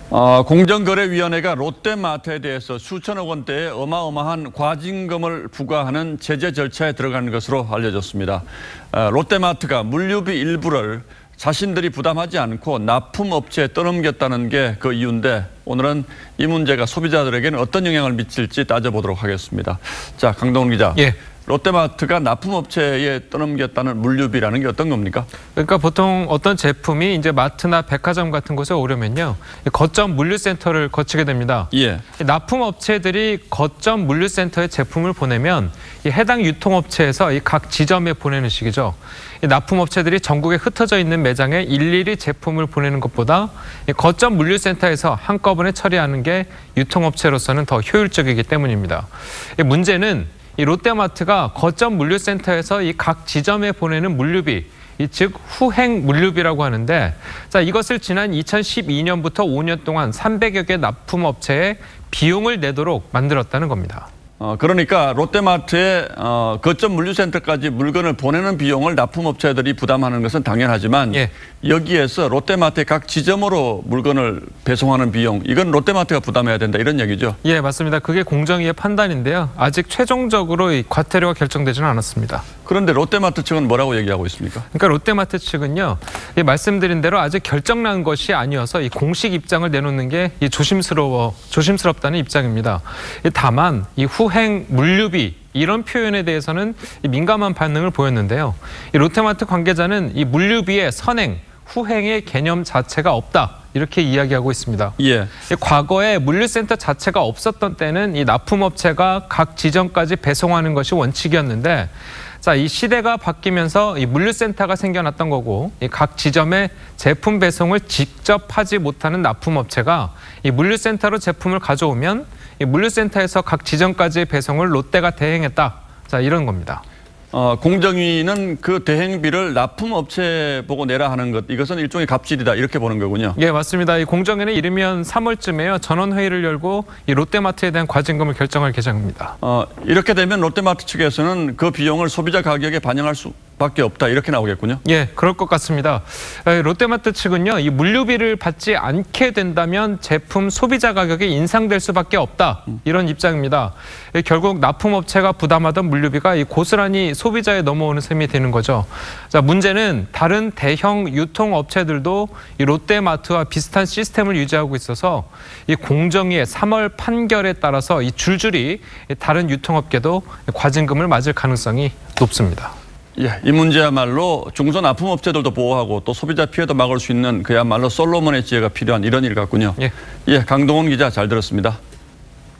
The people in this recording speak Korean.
공정거래위원회가 롯데마트에 대해서 수천억 원대의 어마어마한 과징금을 부과하는 제재 절차에 들어간 것으로 알려졌습니다. 롯데마트가 물류비 일부를 자신들이 부담하지 않고 납품업체에 떠넘겼다는 게 그 이유인데 오늘은 이 문제가 소비자들에게는 어떤 영향을 미칠지 따져보도록 하겠습니다. 자, 강동원 기자. 예. 롯데마트가 납품업체에 떠넘겼다는 물류비라는 게 어떤 겁니까? 그러니까 보통 어떤 제품이 이제 마트나 백화점 같은 곳에 오려면요, 거점 물류센터를 거치게 됩니다. 예. 납품업체들이 거점 물류센터에 제품을 보내면 이 해당 유통업체에서 이 각 지점에 보내는 식이죠. 이 납품업체들이 전국에 흩어져 있는 매장에 일일이 제품을 보내는 것보다 이 거점 물류센터에서 한꺼번에 처리하는 게 유통업체로서는 더 효율적이기 때문입니다. 이 문제는 이 롯데마트가 거점 물류센터에서 이 각 지점에 보내는 물류비, 즉 후행 물류비라고 하는데, 자, 이것을 지난 2012년부터 5년 동안 300여 개 납품업체에 비용을 내도록 만들었다는 겁니다. 그러니까 롯데마트의 거점 물류센터까지 물건을 보내는 비용을 납품업체들이 부담하는 것은 당연하지만 예. 여기에서 롯데마트의 각 지점으로 물건을 배송하는 비용, 이건 롯데마트가 부담해야 된다, 이런 얘기죠? 예, 맞습니다. 그게 공정위의 판단인데요. 아직 최종적으로 이 과태료가 결정되지는 않았습니다. 그런데 롯데마트 측은 뭐라고 얘기하고 있습니까? 그러니까 롯데마트 측은요, 이 말씀드린 대로 아직 결정난 것이 아니어서 이 공식 입장을 내놓는 게 조심스럽다는 입장입니다. 다만 이 후행 물류비 이런 표현에 대해서는 민감한 반응을 보였는데요. 이 롯데마트 관계자는 이 물류비의 선행, 후행의 개념 자체가 없다, 이렇게 이야기하고 있습니다. 예. 과거에 물류센터 자체가 없었던 때는 이 납품업체가 각 지점까지 배송하는 것이 원칙이었는데, 자, 이 시대가 바뀌면서 이 물류센터가 생겨났던 거고, 이 각 지점에 제품 배송을 직접 하지 못하는 납품업체가 이 물류센터로 제품을 가져오면 이 물류센터에서 각 지점까지의 배송을 롯데가 대행했다. 자, 이런 겁니다. 공정위는 그 대행비를 납품업체 보고 내라 하는 것, 이것은 일종의 갑질이다, 이렇게 보는 거군요. 예, 맞습니다. 이 공정위는 이르면 3월쯤에요, 전원회의를 열고 이 롯데마트에 대한 과징금을 결정할 예정입니다. 이렇게 되면 롯데마트 측에서는 그 비용을 소비자 가격에 반영할 수밖에 없다, 이렇게 나오겠군요. 예, 그럴 것 같습니다. 롯데마트 측은요, 이 물류비를 받지 않게 된다면 제품 소비자 가격이 인상될 수밖에 없다, 이런 입장입니다. 결국 납품업체가 부담하던 물류비가 이 고스란히 소비자에 넘어오는 셈이 되는 거죠. 자, 문제는 다른 대형 유통업체들도 이 롯데마트와 비슷한 시스템을 유지하고 있어서 이 공정위의 3월 판결에 따라서 이 줄줄이 다른 유통업계도 과징금을 맞을 가능성이 높습니다. 예, 이 문제야말로 중소 납품업체들도 보호하고 또 소비자 피해도 막을 수 있는 그야말로 솔로몬의 지혜가 필요한 이런 일 같군요. 예. 예, 강동원 기자 잘 들었습니다.